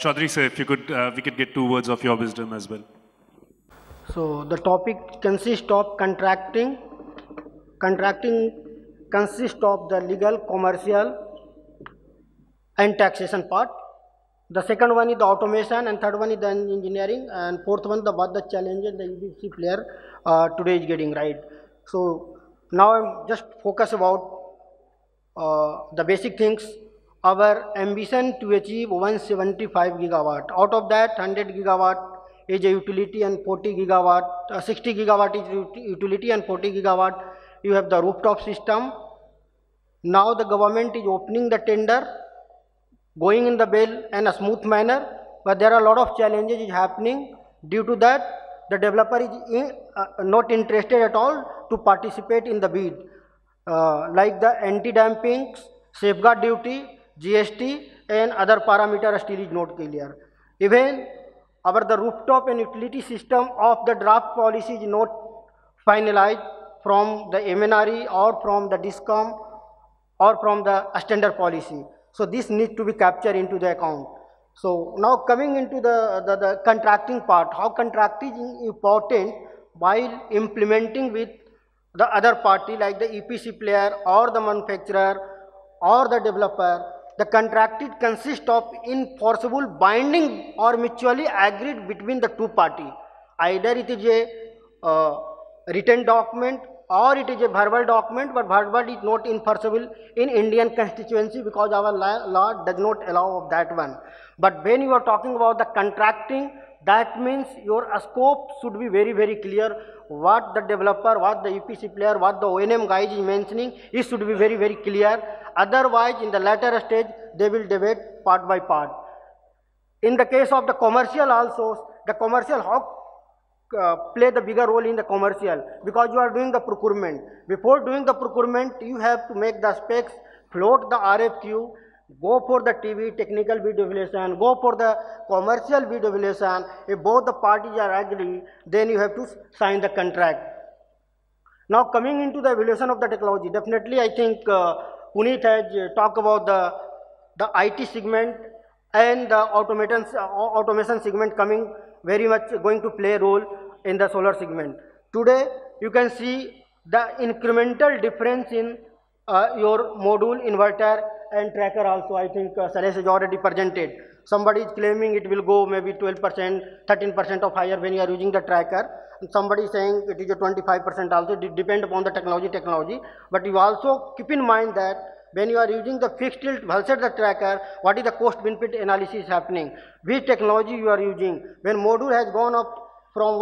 Chaudhary sir, if you could, we could get 2 words of your wisdom as well. So the topic consists of contracting. Contracting consists of the legal, commercial and taxation part. The second one is the automation, and third one is the engineering, and fourth one what the challenges the EPC player today is getting, right. So now I'm just focus about the basic things. Our ambition to achieve 175 gigawatt. Out of that, 100 gigawatt is a utility and 40 gigawatt, 60 gigawatt is utility and 40 gigawatt you have the rooftop system. Now the government is opening the tender, going in the bill in a smooth manner, but there are a lot of challenges is happening. Due to that, the developer is not interested at all to participate in the bid, like the anti-dumping, safeguard duty, GST and other parameters still is not clear. Even the rooftop and utility system of the draft policy is not finalized from the MNRE or from the DISCOM or from the standard policy. So this needs to be captured into the account. So now coming into the contracting part, how contracting is important while implementing with the other party like the EPC player or the manufacturer or the developer. The contracted consists of enforceable binding or mutually agreed between the two parties. Either it is a written document or it is a verbal document, but verbal is not enforceable in Indian constituency because our law does not allow of that one. But when you are talking about the contracting, that means your scope should be very, very clear. What the developer, what the EPC player, what the O&M guys is mentioning, it should be very, very clear. Otherwise, in the later stage, they will debate part by part. In the case of the commercial also, the commercial how play the bigger role in the commercial, because you are doing the procurement. Before doing the procurement, you have to make the specs, float the RFQ, go for the TV technical bid evaluation, go for the commercial bid evaluation. If both the parties are agree, then you have to sign the contract. Now coming into the evaluation of the technology, definitely I think Puneet has talked about the IT segment and the automation segment coming very much going to play a role in the solar segment. Today you can see the incremental difference in your module, inverter and tracker also. I think Salesh has already presented. Somebody is claiming it will go maybe 12%, 13% of higher when you are using the tracker. And somebody is saying it is a 25% also. It depends upon the technology. But you also keep in mind that when you are using the fixed tilt versus the tracker, what is the cost benefit analysis happening? Which technology you are using? When module has gone up from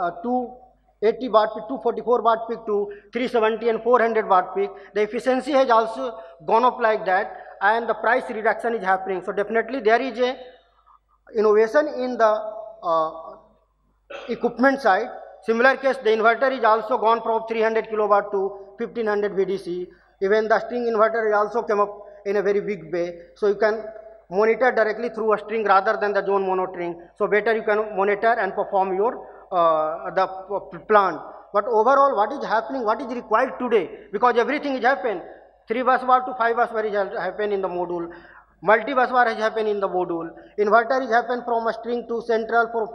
280 watt peak, 244 watt peak to 370 and 400 watt peak, the efficiency has also gone up like that, and the price reduction is happening. So definitely there is a innovation in the equipment side. Similar case, the inverter is also gone from 300 kilowatt to 1500 VDC. Even the string inverter also came up in a very big way. So you can monitor directly through a string rather than the zone monitoring. So better you can monitor and perform your the plant. But overall, what is happening, what is required today? Because everything is happened. 3 bus bar to 5 bus bar is happened in the module. Multi-bus bar has happened in the module. Inverter is happened from a string to central for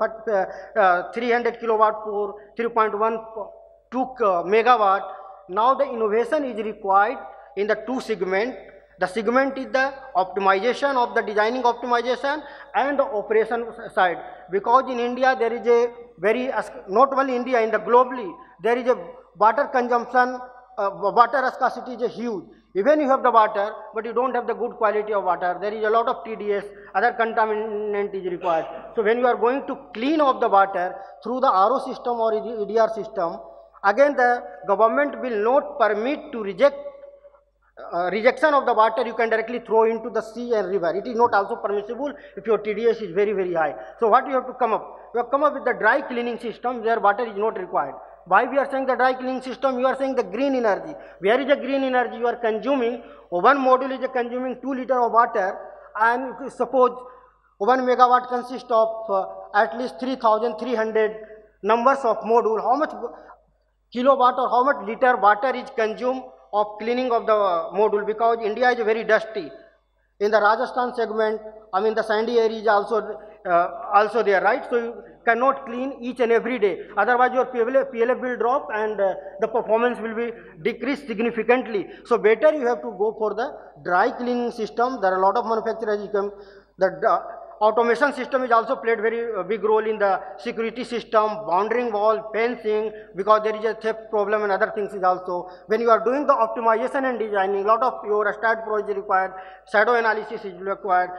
300 kilowatt for 3.12 megawatt. Now the innovation is required in the two segment. The segment is the optimization of the designing optimization and the operation side. Because in India there is a very, not only India, in the globally, there is a water consumption, water scarcity is huge. Even you have the water, but you don't have the good quality of water. There is a lot of TDS, other contaminant is required. So when you are going to clean off the water through the RO system or EDR system, again the government will not permit to rejection of the water you can directly throw into the sea and river. It is not also permissible if your TDS is very, very high. So what you have to come up? You have come up with the dry cleaning system where water is not required. Why we are saying the dry cleaning system? You are saying the green energy. Where is the green energy you are consuming? One module is consuming 2 liters of water, and suppose 1 megawatt consists of at least 3,300 numbers of module. How much kilowatt or how much liter water is consumed of cleaning of the module? Because India is very dusty. In the Rajasthan segment, I mean the sandy area is also there, right? So you cannot clean each and every day. Otherwise, your PLF will drop and the performance will be decreased significantly. So better you have to go for the dry cleaning system. There are a lot of manufacturers. The automation system is also played very big role in the security system, boundary wall, fencing, because there is a theft problem and other things is also. When you are doing the optimization and designing, lot of your stat pro is required, shadow analysis is required,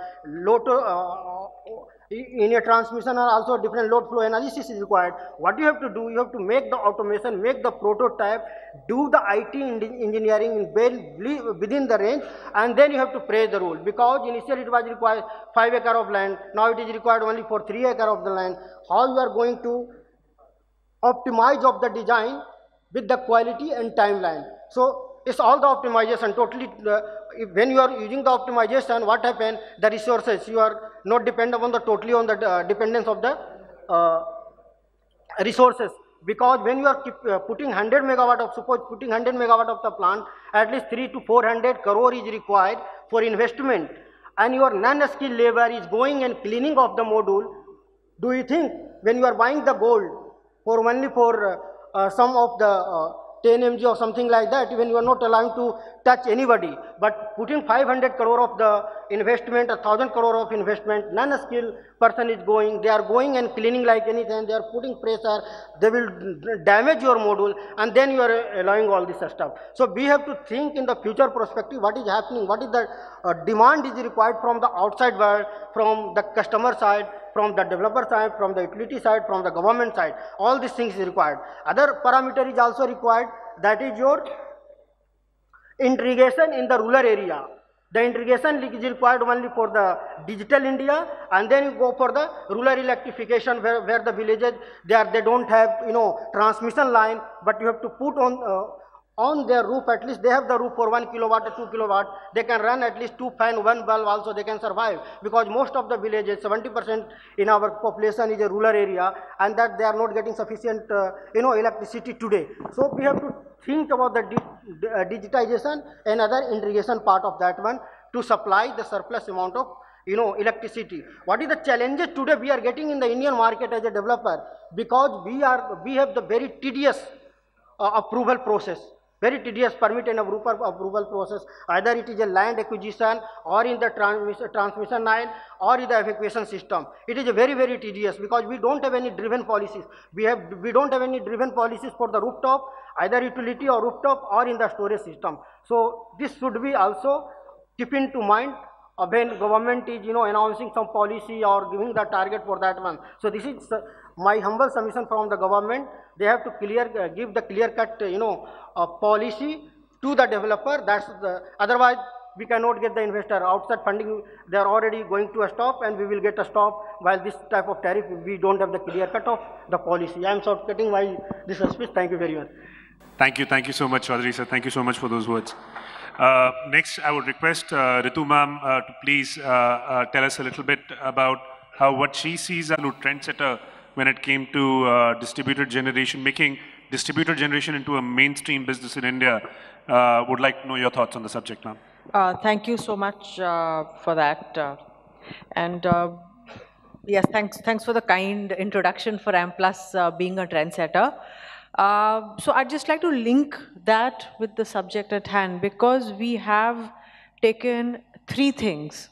in a transmission are also different load flow analysis is required. What you have to do, you have to make the automation, make the prototype, do the IT engineering within the range, and then you have to praise the rule, because initially it was required 5 acre of land, now it is required only for 3 acre of the land. How you are going to optimize of the design with the quality and timeline. So it's all the optimization totally. When you are using the optimization, what happens? The resources, you are not dependent on the totally on the dependence of the resources, because when you are putting 100 megawatt of, suppose putting 100 megawatt of the plant, at least 300 to 400 crore is required for investment, and your non-skilled labor is going and cleaning of the module. Do you think when you are buying the gold for only for some of the 10 mg or something like that, when you are not allowing to touch anybody, but putting 500 crore of the investment, 1,000 crore of investment, non-skilled person is going, they are going and cleaning like anything, they are putting pressure, they will damage your module, and then you are allowing all this stuff. So we have to think in the future perspective, what is happening, what is the demand is required from the outside world, from the customer side, from the developer side, from the utility side, from the government side. All these things is required. Other parameter is also required, that is your integration in the rural area. The integration is required only for the digital India, and then you go for the rural electrification where the villages they don't have transmission line, but you have to put on their roof, at least they have the roof for 1 kilowatt or 2 kilowatt, they can run at least 2 fan, 1 bulb also they can survive, because most of the villages, 70% in our population is a rural area, and that they are not getting sufficient electricity today. So we have to think about the digitization and other integration part of that one to supply the surplus amount of electricity. What is the challenges today we are getting in the Indian market as a developer? Because we have the very tedious approval process, very tedious permit and approval process. Either it is a land acquisition, or in the transmission line, or in the evacuation system. It is a very, very tedious, because we don't have any driven policies. We don't have any driven policies for the rooftop, either utility or rooftop, or in the storage system. So this should be also keep into mind when government is announcing some policy or giving the target for that one. So this is my humble submission from the government. They have to give the clear-cut policy to the developer. Otherwise we cannot get the investor. Outside funding, they are already going to a stop, and we will get a stop, while this type of tariff we don't have the clear cut of the policy. I am shortcutting my this speech. Thank you very much. Thank you so much, Chaudhary sir. Thank you so much for those words. Next, I would request Ritu ma'am to please tell us a little bit about what she sees as a trendsetter when it came to distributed generation, making distributed generation into a mainstream business in India. Would like to know your thoughts on the subject, ma'am. Thank you so much for that. Yes, thanks for the kind introduction for Amplus being a trendsetter. So I'd just like to link that with the subject at hand, because we have taken 3 things,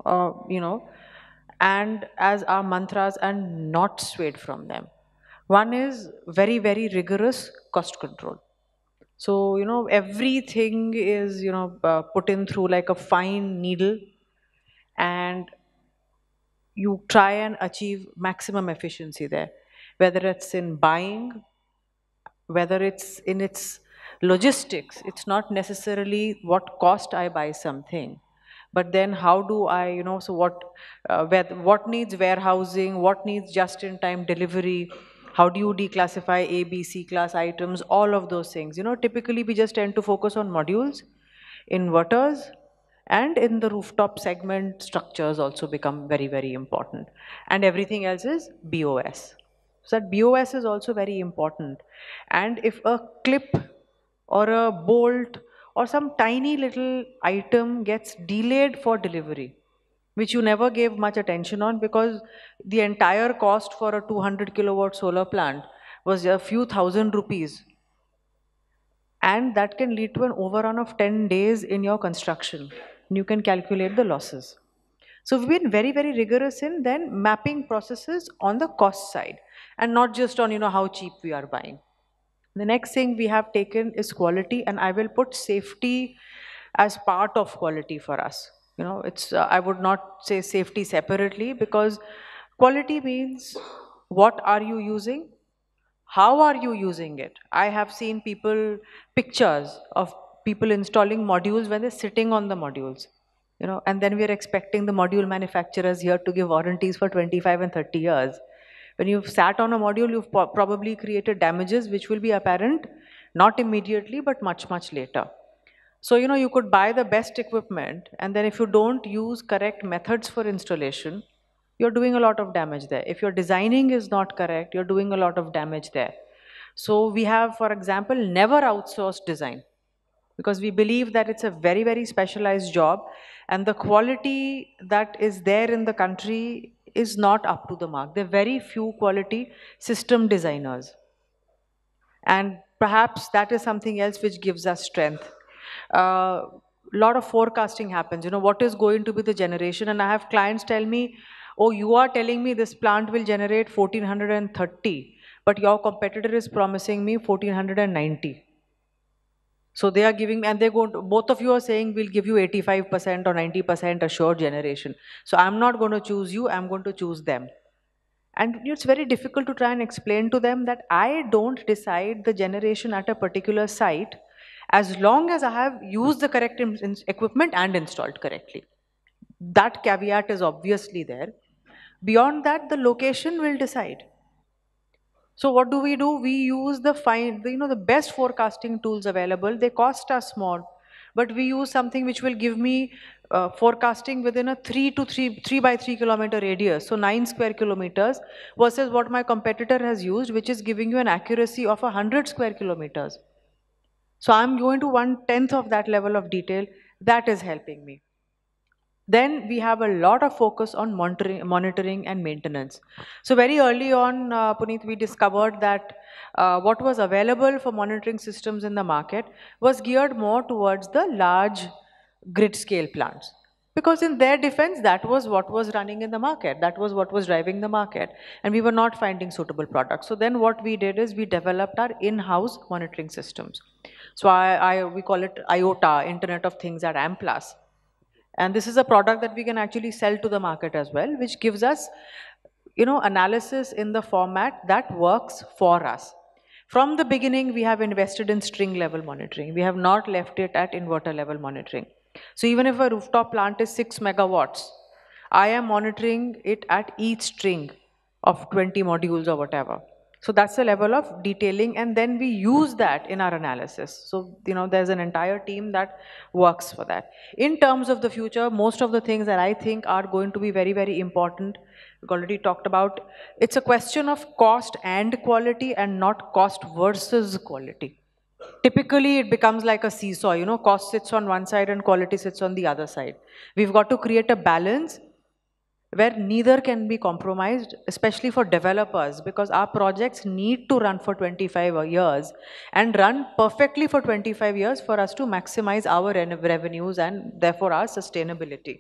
and as our mantras and not swayed from them. One is very, very rigorous cost control. So, everything is, put in through like a fine needle, and you try and achieve maximum efficiency there, whether it's in buying, whether it's in its logistics. It's not necessarily what cost I buy something, but then how do I, so what needs warehousing, what needs just-in-time delivery, how do you declassify A, B, C class items, all of those things. Typically we just tend to focus on modules, inverters, and in the rooftop segment, structures also become very, very important. And everything else is BOS. So that BOS is also very important. And if a clip or a bolt or some tiny little item gets delayed for delivery, which you never gave much attention on because the entire cost for a 200 kilowatt solar plant was a few thousand rupees. And that can lead to an overrun of 10 days in your construction. You can calculate the losses. So we've been very, very rigorous in then mapping processes on the cost side and not just on, how cheap we are buying. The next thing we have taken is quality, and I will put safety as part of quality for us. It's I would not say safety separately because quality means what are you using, how are you using it. I have seen pictures of people installing modules when they're sitting on the modules, and then we are expecting the module manufacturers here to give warranties for 25 and 30 years. When you've sat on a module, you've probably created damages which will be apparent not immediately but much, much later. So, you could buy the best equipment, and then if you don't use correct methods for installation, you're doing a lot of damage there. If your designing is not correct, you're doing a lot of damage there. So we have, for example, never outsourced design because we believe that it's a very, very specialized job, and the quality that is there in the country is not up to the mark. There are very few quality system designers. And perhaps that is something else which gives us strength. A lot of forecasting happens, what is going to be the generation, and I have clients tell me, oh, you are telling me this plant will generate 1430, but your competitor is promising me 1490. So they are giving, and both of you are saying we'll give you 85% or 90% assured generation. So I'm not going to choose you, I'm going to choose them. And it's very difficult to try and explain to them that I don't decide the generation at a particular site as long as I have used the correct equipment and installed correctly. That caveat is obviously there. Beyond that, the location will decide. So what do? We use the best forecasting tools available. They cost us more, but we use something which will give me forecasting within a 3 by 3 kilometer radius, so 9 square kilometers, versus what my competitor has used, which is giving you an accuracy of 100 square kilometers. So I'm going to 1/10 of that level of detail. That is helping me. Then we have a lot of focus on monitoring and maintenance. So very early on, Puneet, we discovered that what was available for monitoring systems in the market was geared more towards the large grid scale plants. Because in their defense, that was what was running in the market. That was what was driving the market. And we were not finding suitable products. So then what we did is we developed our in-house monitoring systems. So we call it IOTA, Internet of Things at Amplas. And this is a product that we can actually sell to the market as well, which gives us, analysis in the format that works for us. From the beginning, we have invested in string level monitoring. We have not left it at inverter level monitoring. So even if a rooftop plant is 6 megawatts, I am monitoring it at each string of 20 modules or whatever. So that's the level of detailing, and then we use that in our analysis. So, there's an entire team that works for that. In terms of the future, most of the things that I think are going to be very, very important, we've already talked about. It's a question of cost and quality and not cost versus quality. Typically, it becomes like a seesaw, cost sits on one side and quality sits on the other side. We've got to create a balance where neither can be compromised, especially for developers, because our projects need to run for 25 years and run perfectly for 25 years for us to maximize our revenues and therefore our sustainability.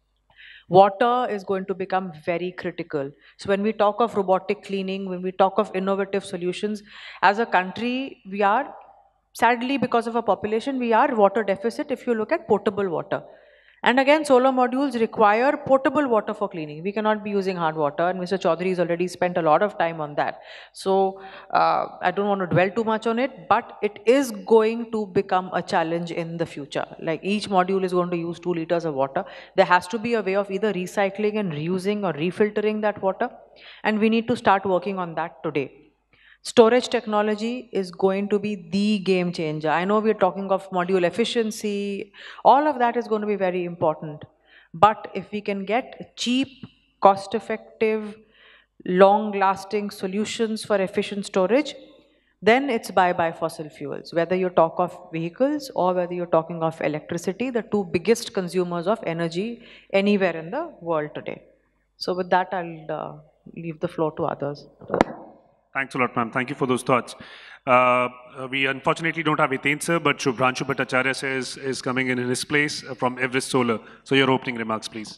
Water is going to become very critical. So when we talk of robotic cleaning, when we talk of innovative solutions, as a country, we are, sadly, because of our population, we are water deficit if you look at potable water. And again, solar modules require potable water for cleaning. We cannot be using hard water, and Mr. Chaudhary has already spent a lot of time on that. So I don't want to dwell too much on it, but it is going to become a challenge in the future. Like each module is going to use 2 liters of water. There has to be a way of either recycling and reusing or refiltering that water, and we need to start working on that today. Storage technology is going to be the game changer. I know we're talking of module efficiency. All of that is going to be very important. But if we can get cheap, cost-effective, long-lasting solutions for efficient storage, then it's bye-bye fossil fuels. Whether you talk of vehicles or whether you're talking of electricity, the two biggest consumers of energy anywhere in the world today. So with that, I'll leave the floor to others. Thanks a lot, ma'am. Thank you for those thoughts. We unfortunately don't have Hiten sir, but Shubhranshu Bhattacharya sir is coming in his place from Everest Solar. So your opening remarks, please.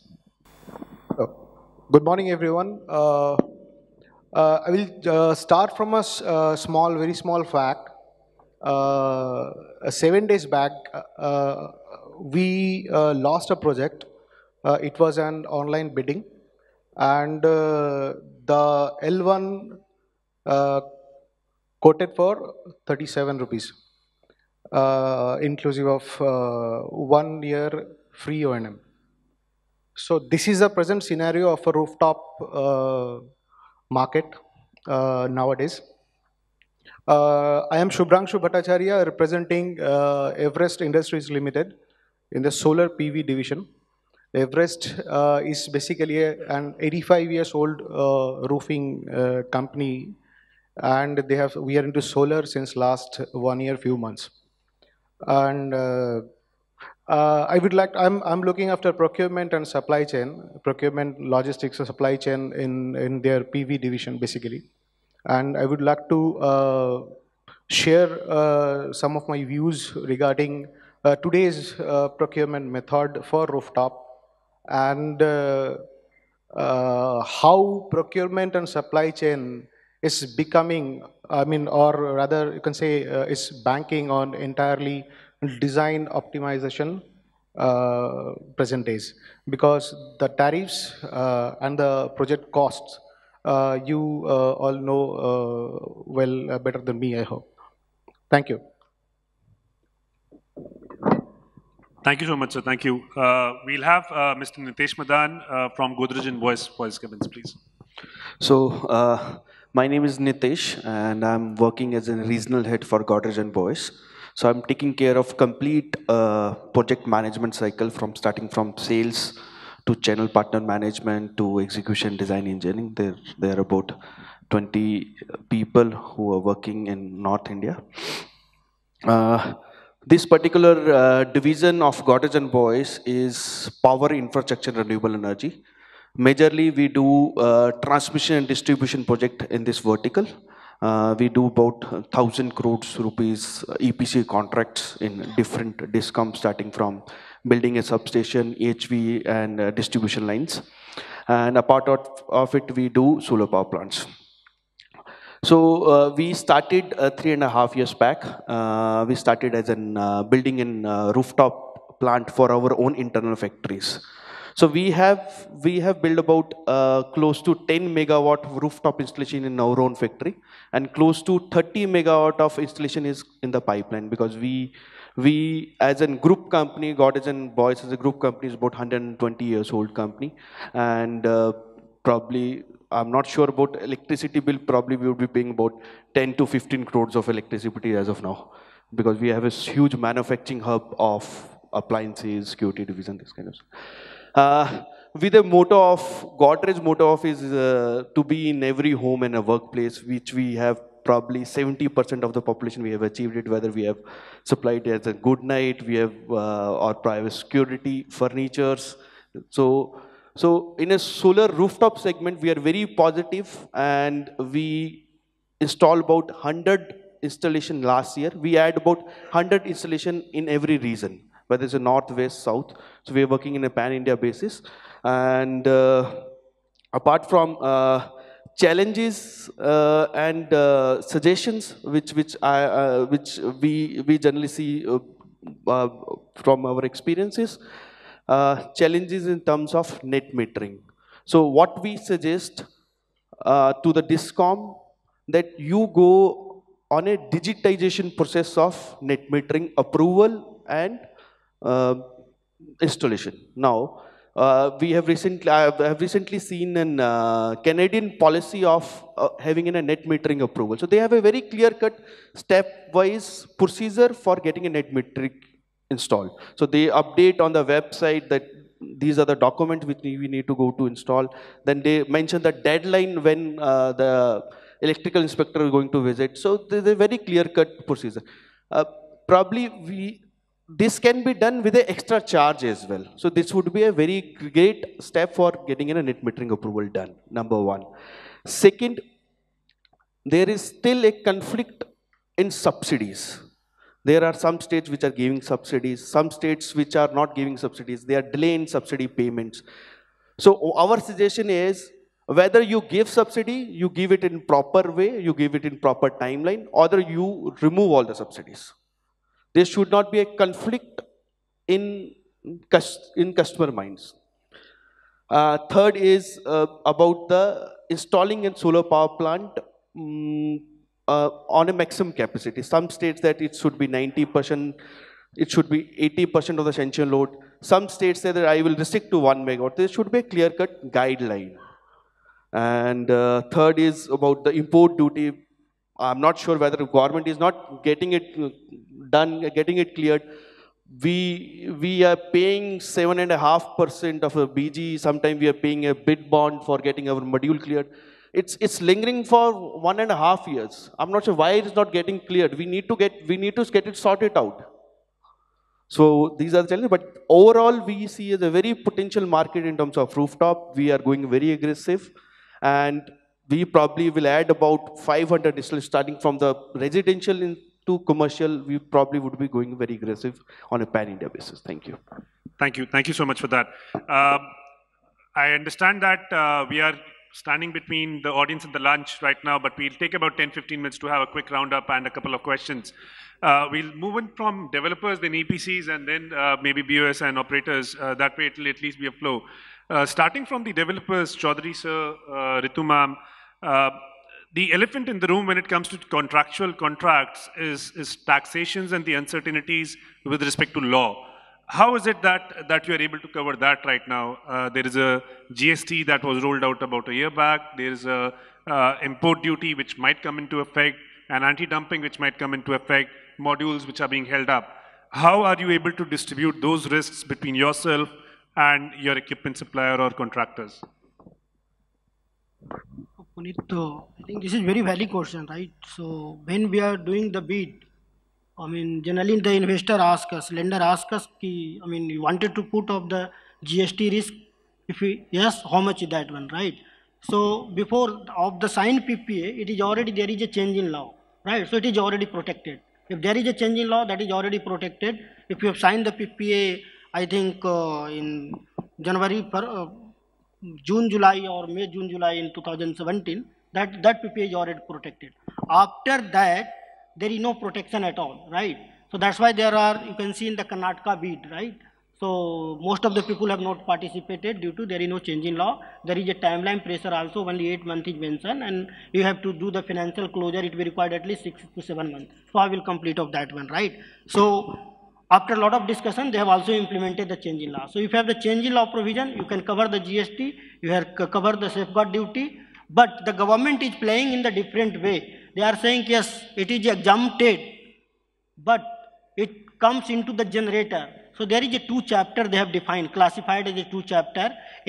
Good morning, everyone. I will start from a very small fact. 7 days back, we lost a project. It was an online bidding, and the L1 quoted for 37 rupees, inclusive of 1 year free O&M. So this is the present scenario of a rooftop market nowadays. I am Shubhranshu Bhattacharya, representing Everest Industries Limited in the solar PV division. Everest is basically an 85 years old roofing company, and we are into solar since last 1 year, few months. And I'm looking after procurement and supply chain, procurement, logistics, and supply chain in their PV division basically. And I would like to share some of my views regarding today's procurement method for rooftop, and how procurement and supply chain is becoming, or rather you can say is banking on entirely design optimization present days, because the tariffs and the project costs, you all know better than me, I hope. Thank you. Thank you so much, sir. Thank you. We'll have Mr. Nitesh Madan from Godrej and Voice Cabins, please. So, my name is Nitesh, and I'm working as a regional head for Godrej and Voice. So I'm taking care of complete project management cycle, from starting from sales to channel partner management to execution, design, engineering. There are about 20 people who are working in North India. This particular division of Godrej and Voice is power infrastructure renewable energy. Majorly, we do transmission and distribution project in this vertical. We do about 1,000 crores rupees EPC contracts in different discoms, starting from building a substation, HV, and distribution lines. And a part of it, we do solar power plants. So we started 3.5 years back. We started as an building a rooftop plant for our own internal factories. So we have built about close to 10 megawatt rooftop installation in our own factory, and close to 30 megawatt of installation is in the pipeline, because we as a group company, Godrej and Voice as a group company is about 120 years old company, and probably I'm not sure about electricity bill. Probably we would be paying about 10 to 15 crores of electricity as of now, because we have a huge manufacturing hub of appliances, security division, this kind of stuff. With the motto of Godrej motto of is to be in every home and a workplace, which we have probably 70% of the population we have achieved it, whether we have supplied as a good night, we have or private security, furnitures. So in a solar rooftop segment, we are very positive, and we installed about 100 installation last year. We had about 100 installation in every region, whether it's a north, west, south. So we are working in a pan-India basis. And apart from challenges and suggestions, which we generally see from our experiences, challenges in terms of net metering. So what we suggest to the DISCOM, that you go on a digitization process of net metering approval and installation. Now, I have recently seen an Canadian policy of having a net metering approval. So they have a very clear-cut, step-wise procedure for getting a net metering installed. So they update on the website that these are the documents which we need to go to install. Then they mention the deadline when the electrical inspector is going to visit. So there's a very clear-cut procedure. Probably this can be done with an extra charge as well. So this would be a very great step for getting a net metering approval done, number one. Second, there is still a conflict in subsidies. There are some states which are giving subsidies, some states which are not giving subsidies. They are delaying subsidy payments. So our suggestion is, whether you give subsidy, you give it in proper way, you give it in proper timeline, or you remove all the subsidies. There should not be a conflict in customer minds. Third is about the installing a solar power plant on a maximum capacity. Some states that it should be 90%, it should be 80% of the sanction load. Some states say that I will restrict to 1 megawatt. There should be a clear-cut guideline. And third is about the import duty. I'm not sure whether the government is not getting it done, getting it cleared. We are paying 7.5% of a BG. Sometimes we are paying a bid bond for getting our module cleared. It's lingering for 1.5 years. I'm not sure why it is not getting cleared. We need to get it sorted out. So these are the challenges. But overall, we see as a very potential market in terms of rooftop. We are going very aggressive, and we probably will add about 500 starting from the residential into commercial. We probably would be going very aggressive on a pan-India basis. Thank you. Thank you. Thank you so much for that. I understand that we are standing between the audience and the lunch right now, but we'll take about 10-15 minutes to have a quick roundup and a couple of questions. We'll move in from developers, then EPCs, and then maybe BOS and operators. That way it'll at least be a flow. Starting from the developers, Chaudhary sir, Ritu ma'am, the elephant in the room when it comes to contractual contracts is taxations and the uncertainties with respect to law. How is it that you are able to cover that right now? There is a GST that was rolled out about a year back. There is a import duty which might come into effect, and anti-dumping which might come into effect, modules which are being held up. How are you able to distribute those risks between yourself and your equipment supplier or contractors? Puneet, I think this is very valid question, right? So when we are doing the bid, I mean, generally the investor asks us, lender asks us, you wanted to put up the GST risk. If we, yes, how much is that one, right? So before of the signed PPA, it is already, there is a change in law, right? So it is already protected. If there is a change in law, that is already protected. If you have signed the PPA, I think in January, June, July or May, June, July in 2017, that PPA is already protected. After that, there is no protection at all, right? So that's why there are, you can see in the Karnataka bid, right? So most of the people have not participated due to there is no change in law. There is a timeline pressure also, only 8 months is mentioned, and you have to do the financial closure, it will require at least 6 to 7 months. So I will complete of that one, right? So after a lot of discussion, they have also implemented the change in law. So if you have the change in law provision, you can cover the GST, you have cover the safeguard duty, but the government is playing in the different way. They are saying, yes, it is exempted, but it comes into the generator. So there is a 2 chapter they have defined, classified as a 2 chapter,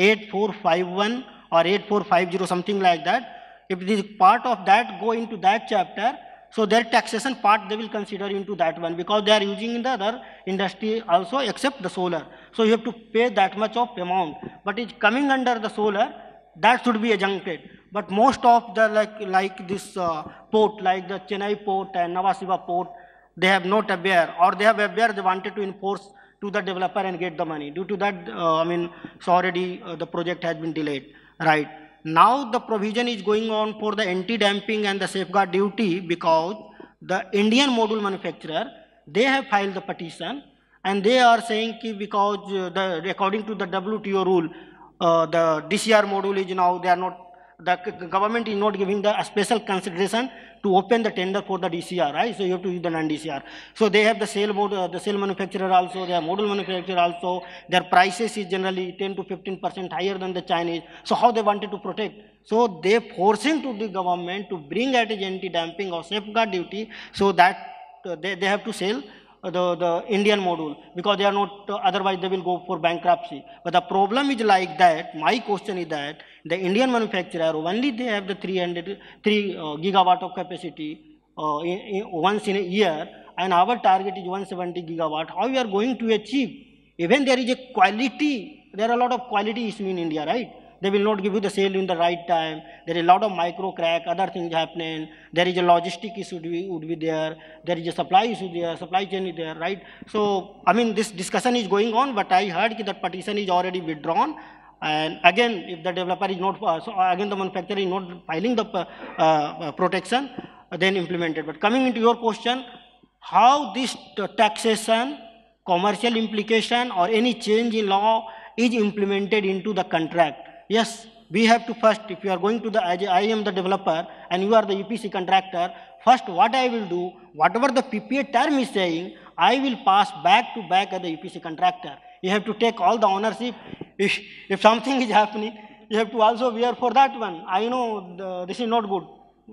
8451 or 8450, something like that. If it is part of that, go into that chapter. So their taxation part they will consider into that one, because they are using in the other industry also except the solar. So you have to pay that much of amount, but it's coming under the solar, that should be exempted. But most of the like this port, like the Chennai port and Navasiva port, they have not aware, or they have aware, they wanted to enforce to the developer and get the money. Due to that, so already the project has been delayed, right? Now the provision is going on for the anti-dumping and the safeguard duty, because the Indian module manufacturer, they have filed the petition, and they are saying because according to the WTO rule, the DCR module is now, they are not, the government is not giving the special consideration to open the tender for the DCR, right? So you have to use the non-DCR. So they have the cell manufacturer also, their module manufacturer also, their prices is generally 10 to 15% higher than the Chinese. So how they wanted to protect? So they forcing to the government to bring at anti-dumping or safeguard duty, so that they have to sell the Indian module, because they are not, otherwise they will go for bankruptcy. But the problem is like that, my question is that the Indian manufacturer, only they have the 3 gigawatt of capacity once in a year, and our target is 170 gigawatt. How we are going to achieve? Even there is a quality, there are a lot of quality issue in India, right? They will not give you the sale in the right time. There is a lot of micro crack, other things happening. There is a logistic issue would be there. There is a supply issue there, supply chain is there, right? So, I mean, this discussion is going on, but I heard that petition is already withdrawn. And again, if the developer is not, so again the manufacturer is not filing the protection, then implemented. But coming into your question, how this taxation, commercial implication or any change in law is implemented into the contract. Yes, we have to first, if you are going to the, I am the developer and you are the EPC contractor, first what I will do, whatever the PPA term is saying, I will pass back to back as the EPC contractor. You have to take all the ownership. If something is happening, you have to also bear for that one. I know this is not good,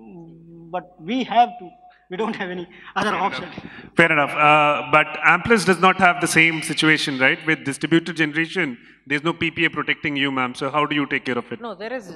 but we have to. We don't have any other option. Fair enough. But Amplus does not have the same situation, right? With distributed generation, there's no PPA protecting you, ma'am. So how do you take care of it? No, there is,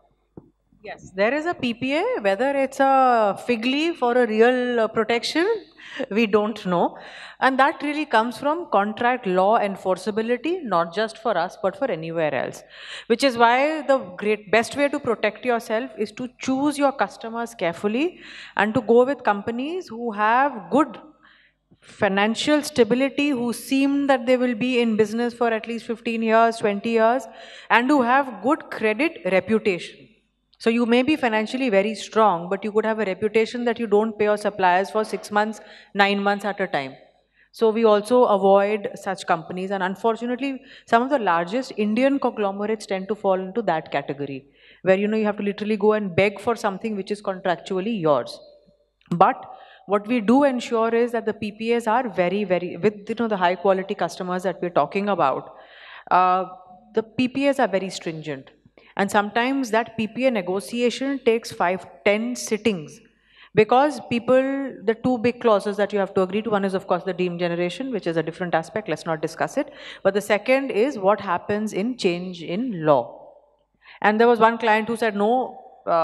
yes, there is a PPA, whether it's a fig leaf or a real protection, we don't know. And that really comes from contract law enforceability, not just for us, but for anywhere else. Which is why the best way to protect yourself is to choose your customers carefully and to go with companies who have good financial stability, who seem that they will be in business for at least 15 years, 20 years, and who have good credit reputation. So you may be financially very strong, but you could have a reputation that you don't pay your suppliers for 6 months, 9 months at a time. So we also avoid such companies, and unfortunately, some of the largest Indian conglomerates tend to fall into that category, where you have to literally go and beg for something which is contractually yours. But what we do ensure is that the PPAs are very, with the high quality customers that we're talking about, the PPAs are very stringent. And sometimes that PPA negotiation takes 5-10 sittings, because the two big clauses that you have to agree to, one is of course the deemed generation, which is a different aspect, let's not discuss it. But the second is what happens in change in law. And there was one client who said, no,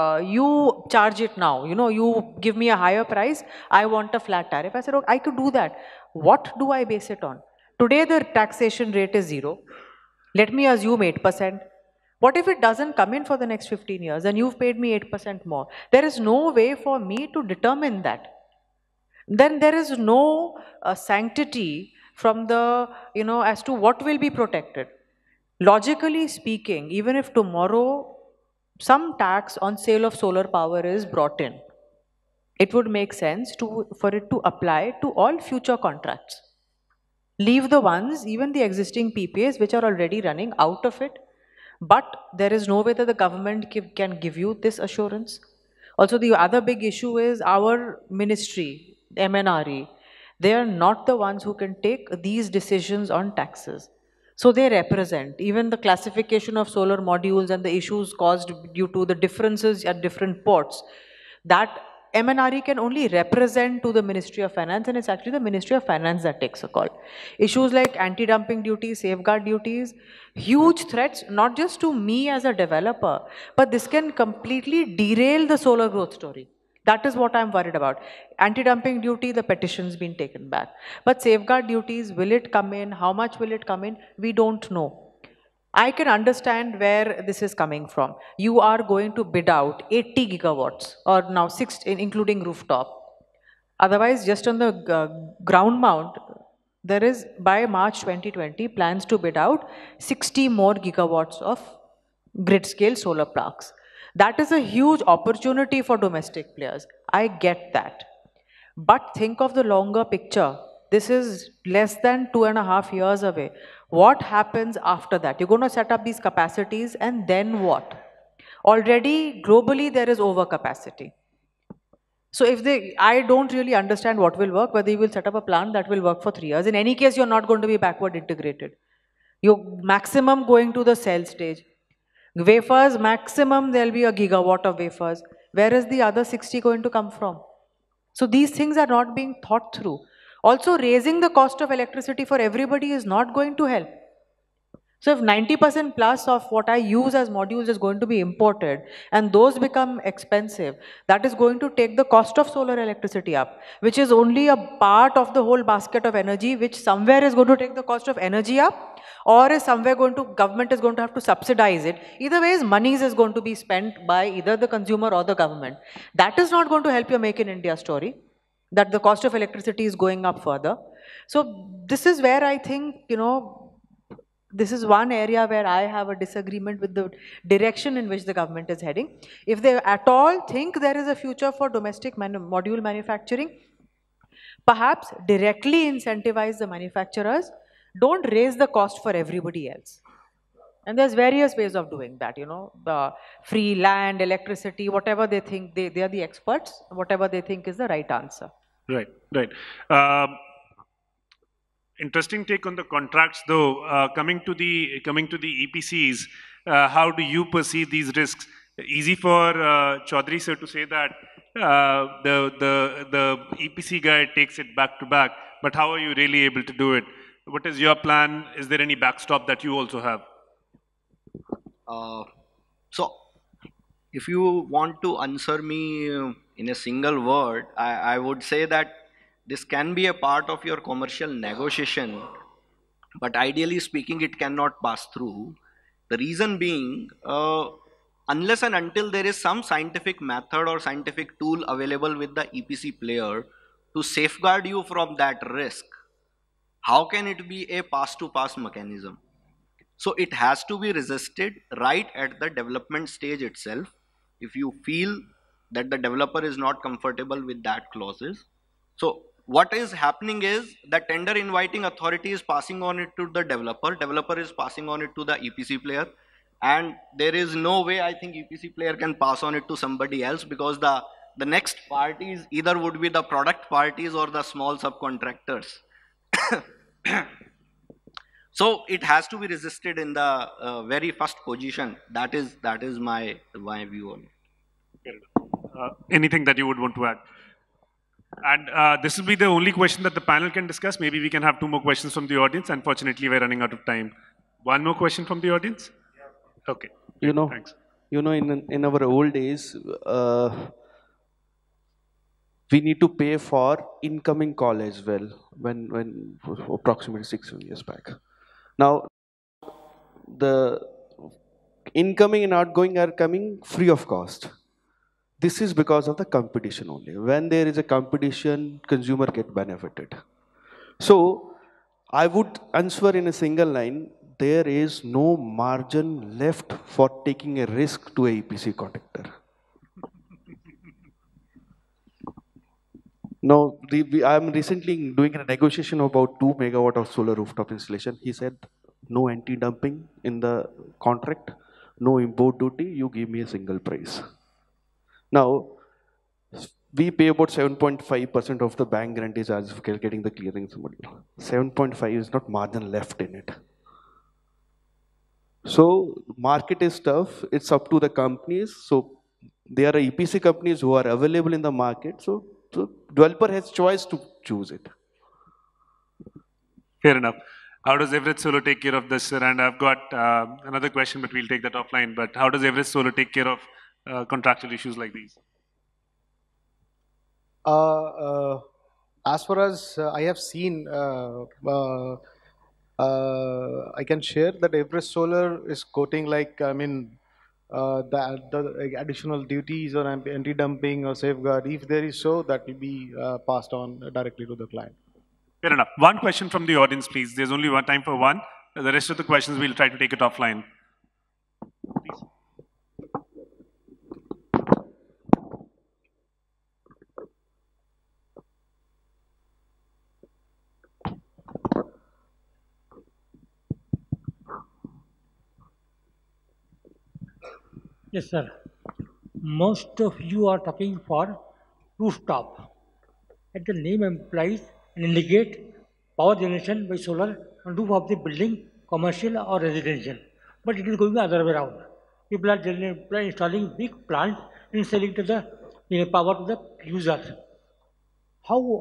you charge it now, you give me a higher price, I want a flat tariff. I said, okay, I could do that. What do I base it on? Today the taxation rate is 0. Let me assume 8%. What if it doesn't come in for the next 15 years and you've paid me 8% more? There is no way for me to determine that. Then there is no sanctity from the, as to what will be protected. Logically speaking, even if tomorrow some tax on sale of solar power is brought in, it would make sense for it to apply to all future contracts. Leave the ones, even the existing PPAs, which are already running out of it. But there is no way that the government can give you this assurance. Also, the other big issue is our ministry, MNRE. They are not the ones who can take these decisions on taxes. So they represent even the classification of solar modules and the issues caused due to the differences at different ports. That MNRE can only represent to the Ministry of Finance, and it's actually the Ministry of Finance that takes a call. Issues like anti-dumping duties, safeguard duties, huge threats, not just to me as a developer, but this can completely derail the solar growth story. That is what I'm worried about. Anti-dumping duty, the petition's been taken back. But safeguard duties, will it come in? How much will it come in? We don't know. I can understand where this is coming from. You are going to bid out 80 gigawatts, or now 6, including rooftop. Otherwise, just on the ground mount, there is, by March 2020, plans to bid out 60 more gigawatts of grid-scale solar parks. That is a huge opportunity for domestic players. I get that. But think of the longer picture. This is less than 2.5 years away. What happens after that? You're going to set up these capacities, and then what? Already, globally, there is overcapacity. So I don't really understand what will work, whether you will set up a plant that will work for 3 years. In any case, you're not going to be backward integrated. You're maximum going to the cell stage. Wafers, maximum there'll be a gigawatt of wafers. Where is the other 60 going to come from? So these things are not being thought through. Also, raising the cost of electricity for everybody is not going to help. So if 90% plus of what I use as modules is going to be imported and those become expensive, that is going to take the cost of solar electricity up, which is only a part of the whole basket of energy, which somewhere is going to take the cost of energy up, or is somewhere government is going to have to subsidize it. Either ways, monies is going to be spent by either the consumer or the government. That is not going to help your Make in India story, that the cost of electricity is going up further. So this is where I think, this is one area where I have a disagreement with the direction in which the government is heading. If they at all think there is a future for domestic module manufacturing, perhaps directly incentivize the manufacturers. Don't raise the cost for everybody else. And there's various ways of doing that, the free land, electricity, whatever they think, they are the experts, whatever they think is the right answer. Right, right. Interesting take on the contracts, though. Coming to the EPCs, how do you perceive these risks? Easy for Chaudhary sir to say that the EPC guy takes it back to back, but how are you really able to do it? What is your plan? Is there any backstop that you also have? So, if you want to answer me in a single word, I would say that this can be a part of your commercial negotiation, but ideally speaking, it cannot pass through. The reason being, unless and until there is some scientific method or scientific tool available with the EPC player to safeguard you from that risk, how can it be a pass-to-pass mechanism? So it has to be resisted right at the development stage itself. If you feel that the developer is not comfortable with that clauses. So what is happening is the tender inviting authority is passing on it to the developer is passing on it to the EPC player, and there is no way I think EPC player can pass on it to somebody else, because the next parties either would be the product parties or the small subcontractors. So it has to be resisted in the very first position. That is my view on it. Anything that you would want to add? And this will be the only question that the panel can discuss. Maybe we can have 2 more questions from the audience. Unfortunately, we're running out of time. 1 more question from the audience? Okay. Thanks. In our old days, we need to pay for incoming call as well, when approximately 6-7 years back. Now, the incoming and outgoing are coming free of cost. This is because of the competition only. When there is a competition, consumer get benefited. So I would answer in a single line, there is no margin left for taking a risk to a EPC contractor. Now, I am recently doing a negotiation about 2 megawatt of solar rooftop installation. He said, no anti-dumping in the contract, no import duty, you give me a single price. Now, we pay about 7.5% of the bank guarantee charges for getting the clearance module. 7.5 is not margin left in it. So, market is tough. It's up to the companies. So, there are EPC companies who are available in the market. So developer has choice to choose it. Fair enough. How does Everest Solar take care of this, sir? And I've got another question, but we'll take that offline. But how does Everest Solar take care of contractual issues like these? As far as I have seen, I can share that Everest Solar is quoting the additional duties or anti-dumping or safeguard. If there is so, that will be passed on directly to the client. Fair enough. 1 question from the audience, please. There's only time for 1. The rest of the questions we'll try to take it offline. Please. Yes, sir. Most of you are talking for rooftop. And the name implies and indicate power generation by solar on roof of the building, commercial or residential. But it is going the other way around. People are installing big plants and selling to the power to the user. How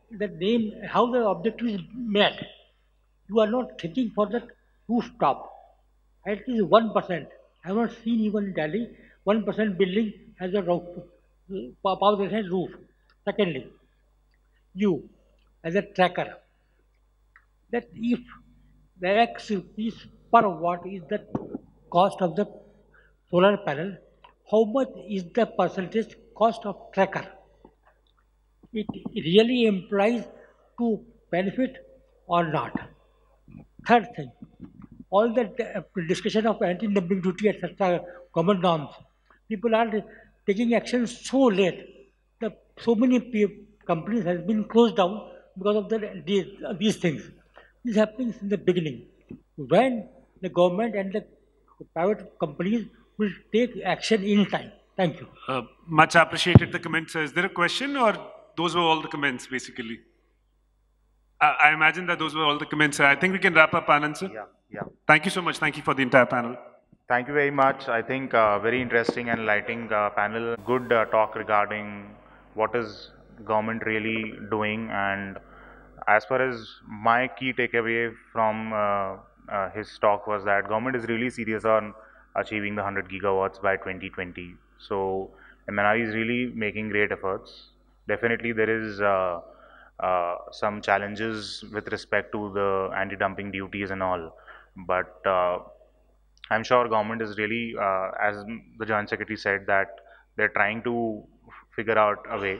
the name, how the objective is met. You are not thinking for the rooftop. At least 1%. I have not seen even in Delhi, 1% building has a roof, power generation roof. Secondly, you as a tracker, that if the X is per watt is the cost of the solar panel, how much is the percentage cost of tracker? It really implies to benefit or not. Third thing, all the discussion of anti-dumping duty, etc., common norms, people are taking action so late. So many companies has been closed down because of these things. This is happening in the beginning. When the government and the private companies will take action in time. Thank you. Much appreciated the comments. Is there a question or those were all the comments basically? I imagine that those were all the comments. I think we can wrap up, Anand sir. Yeah. Thank you so much. Thank you for the entire panel. Thank you very much. I think very interesting and enlightening panel. Good talk regarding what is government really doing, and as far as my key takeaway from his talk was that government is really serious on achieving the 100 gigawatts by 2020. So MNRE is really making great efforts. Definitely there is some challenges with respect to the anti-dumping duties and all, but I'm sure government is really, as the Joint Secretary said, that they're trying to figure out a way.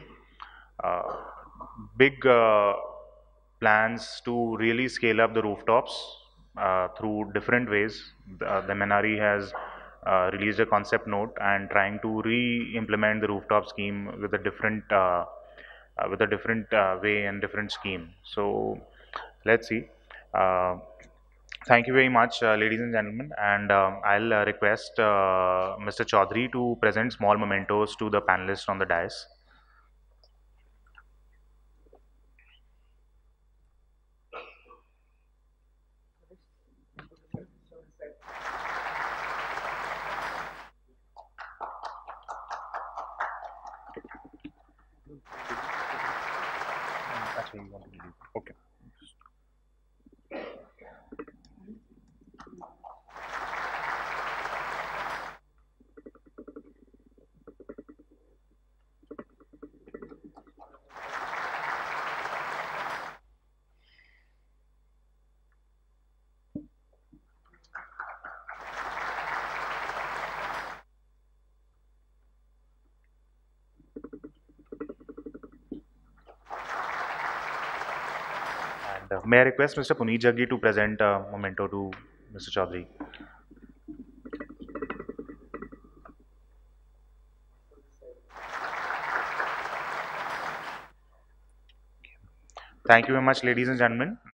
Big plans to really scale up the rooftops through different ways. The MNRE has released a concept note and trying to re-implement the rooftop scheme with a different way and different scheme. So let's see. Thank you very much, ladies and gentlemen, and I'll request Mr. Chaudhary to present small mementos to the panelists on the dais. Okay. May I request Mr. Puneet Jaggi to present a memento to Mr. Chaudhary. Thank you very much, ladies and gentlemen.